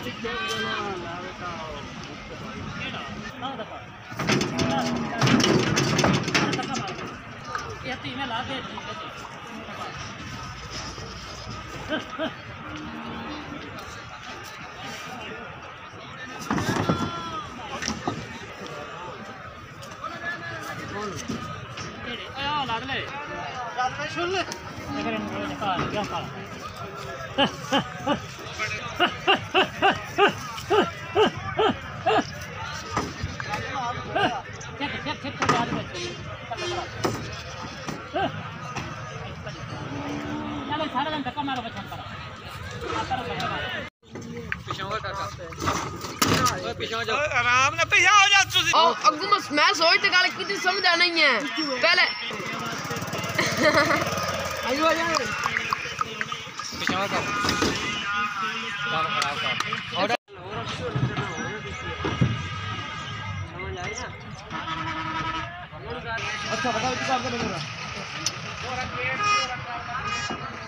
आराम ना पिछा हो जा तुसी ओ अगू मैं सोच ते गल की समझा नहीं है पहले आयो आ जा पिछा कर काम खराब कर और समझ आई ना अच्छा बताओ क्या कर मेरा